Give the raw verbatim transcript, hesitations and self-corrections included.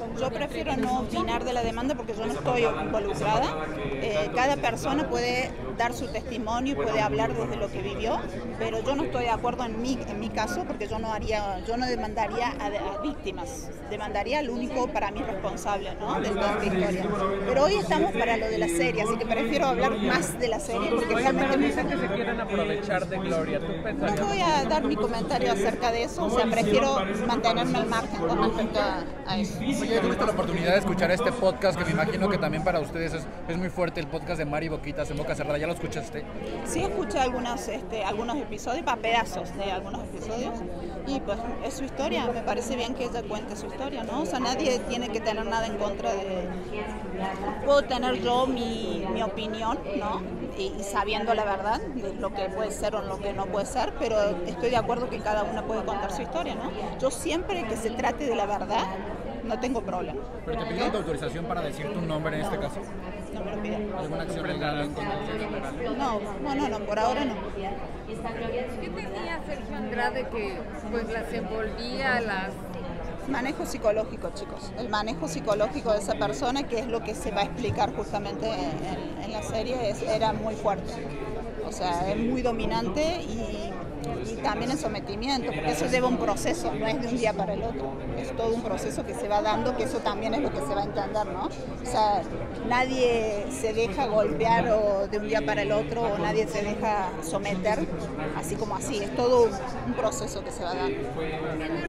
Yo prefiero no opinar de la demanda porque yo no estoy involucrada. Eh, cada persona puede dar su testimonio y puede hablar desde lo que vivió, pero yo no estoy de acuerdo en mi, en mi caso porque yo no haría, yo no demandaría a, a víctimas, demandaría al único para mí responsable, ¿no?, de toda esta historia. Pero hoy estamos para lo de la serie, así que prefiero hablar más de la serie porque Oye, realmente pero me... dicen que se quieren aprovechar de Gloria. ¿Tú No pensarías? voy a dar mi comentario acerca de eso, o sea, prefiero mantenerme al margen con respecto a, a eso. Oye, ¿tuviste la oportunidad de escuchar este podcast que me imagino que también para ustedes es, es muy fuerte, el podcast de Mari Boquitas en Boca Cerrada? ¿Ya lo escuchaste? Sí, escuché algunos, este, algunos episodios, para pedazos de algunos episodios, y pues es su historia, me parece bien que ella cuente su historia, ¿no? O sea, nadie tiene que tener nada en contra de... Puedo tener yo mi, mi opinión, ¿no?, y, y sabiendo la verdad de lo que puede ser o lo que no puede ser, pero estoy de acuerdo que cada una puede contar su historia, ¿no? Yo siempre que se trate de la verdad, no tengo problema. ¿Pero te pidieron tu autorización para decir tu nombre en este caso? No me lo piden. ¿Alguna acción legal en contra de No, no, no, no, por ahora no. ¿Qué tenía Sergio Andrade que pues las envolvía, las... Manejo psicológico, chicos. El manejo psicológico de esa persona, que es lo que se va a explicar justamente en, en la serie, es, era muy fuerte. O sea, es muy dominante y, y también en sometimiento, porque eso lleva un proceso, no es de un día para el otro. Es todo un proceso que se va dando, que eso también es lo que se va a entender, ¿no? O sea, nadie se deja golpear o de un día para el otro, o nadie se deja someter así como así. Es todo un proceso que se va dando.